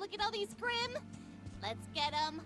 look at all these Grimm. Let's get them.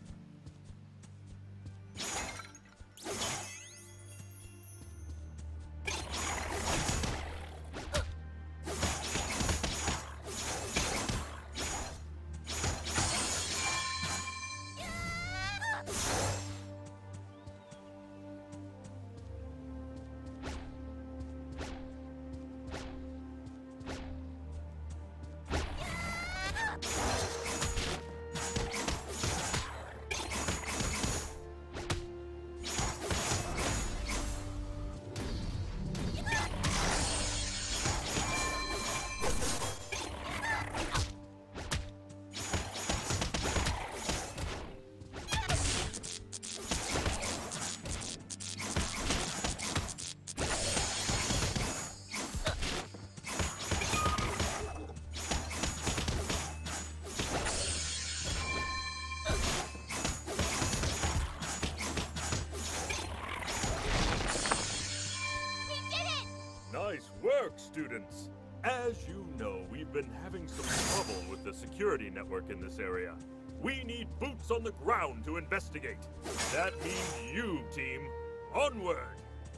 Nice work, students! As you know, we've been having some trouble with the security network in this area. We need boots on the ground to investigate. That means you, team. Onward!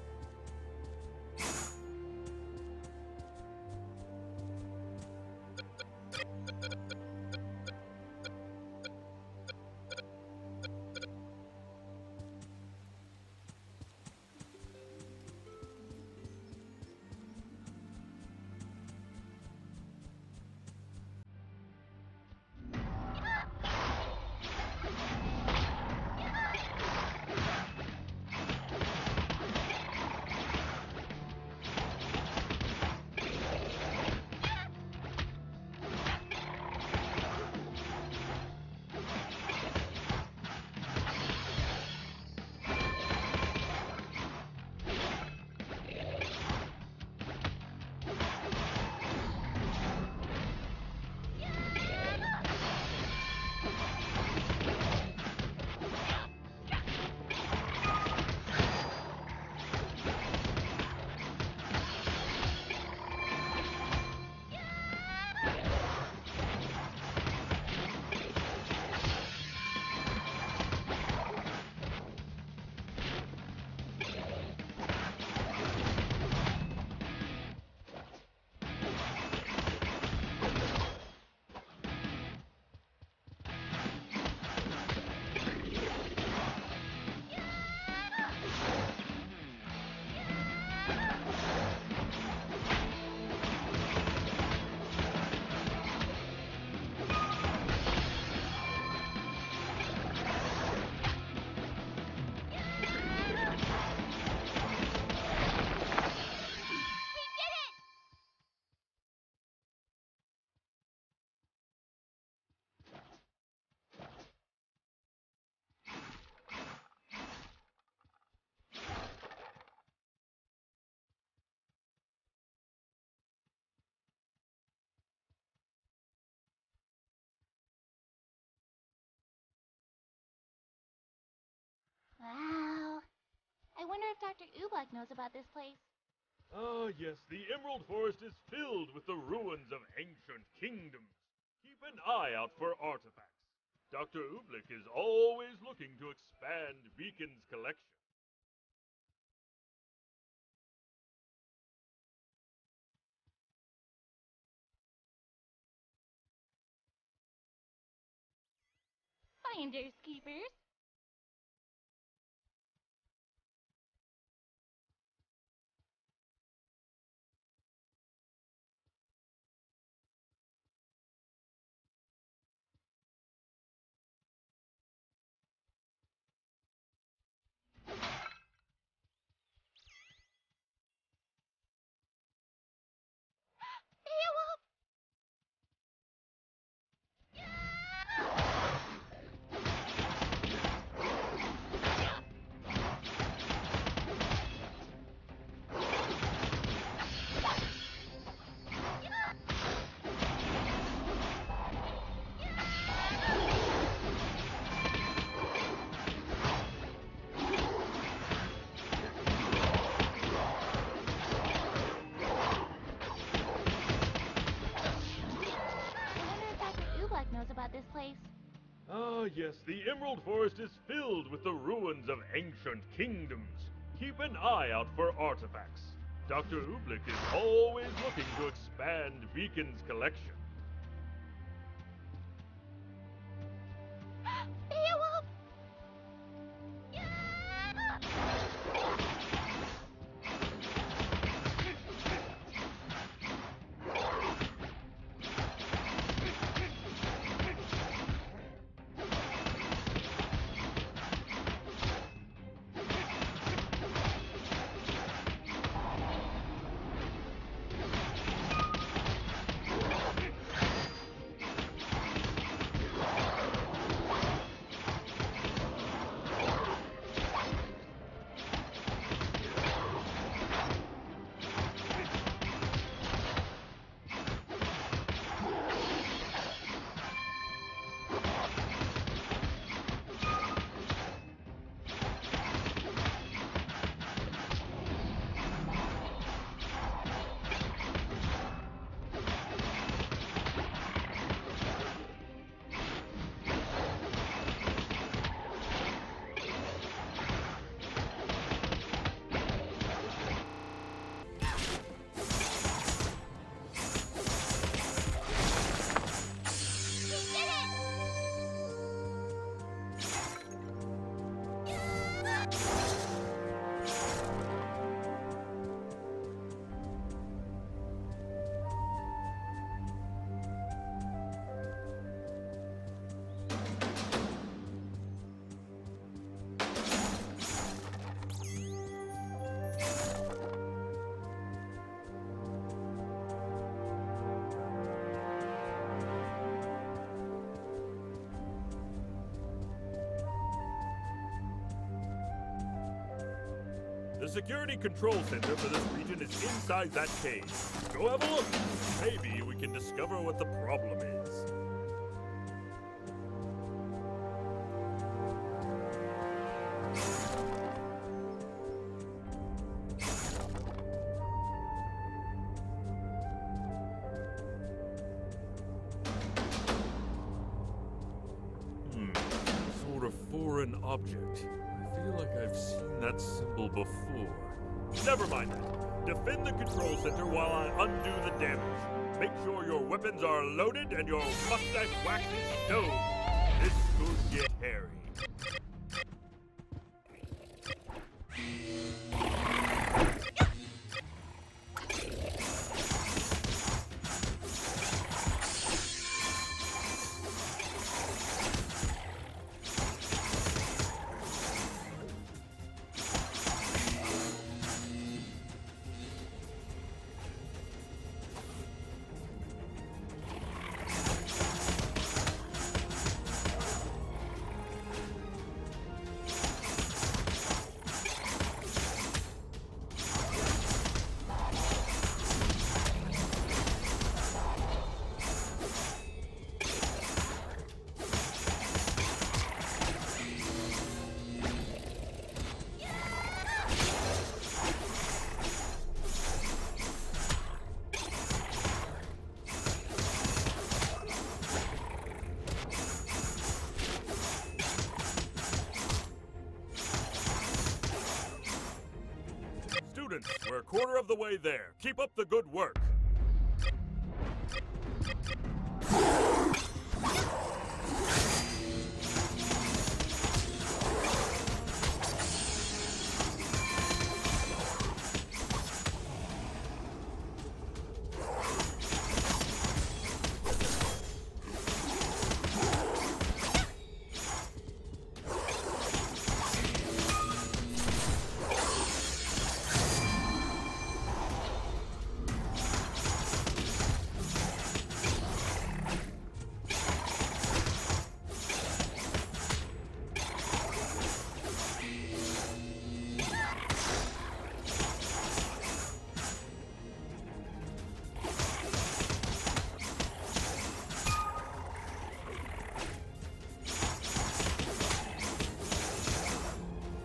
Wow. I wonder if Dr. RWBY knows about this place. Ah, yes, the Emerald Forest is filled with the ruins of ancient kingdoms. Keep an eye out for artifacts. Dr. RWBY is always looking to expand Beacon's collection. Finders keepers. Beowulf! Yes, the Emerald Forest is filled with the ruins of ancient kingdoms. Keep an eye out for artifacts. Dr. Oobleck is always looking to expand Beacon's collection. Beowulf! The security control center for this region is inside that cave. Go have a look. Maybe we can discover what the problem is. Sort of foreign object. I feel like I've seen that symbol before. Never mind that. Defend the control center while I undo the damage. Make sure your weapons are loaded and your mustache wax is stowed. This could get hairy. Students, we're a quarter of the way there. Keep up the good work.